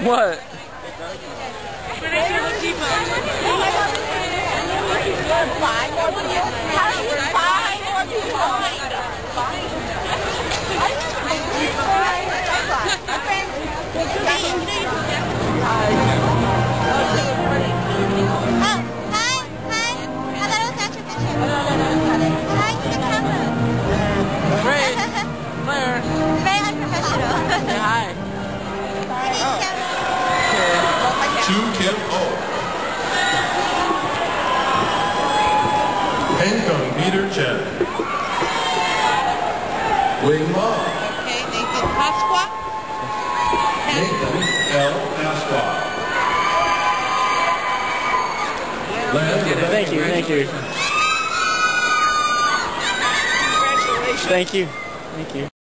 What? Very unprofessional. Hi. Chu Kim Oh. Hengkong Peter Chen. Wing Ma. Okay, Nathan Pasqua. Nathan L. Pasqua. Thank you. Congratulations. Thank you. Thank you.